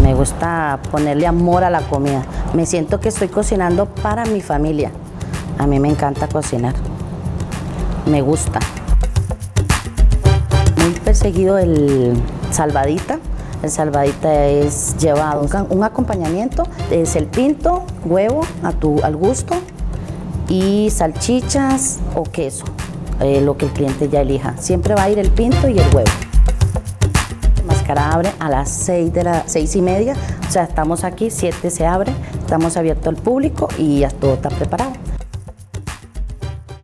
Me gusta ponerle amor a la comida. Me siento que estoy cocinando para mi familia. A mí me encanta cocinar. Me gusta. Muy perseguido el salvadita. El salvadita es llevado un acompañamiento. Es el pinto, huevo al gusto y salchichas o queso. Lo que el cliente ya elija. Siempre va a ir el pinto y el huevo. Máscara abre a las 6:30, o sea, estamos aquí, 7 se abre, estamos abiertos al público y ya todo está preparado.